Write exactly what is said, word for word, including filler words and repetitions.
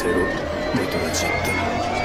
れろ元のジェット。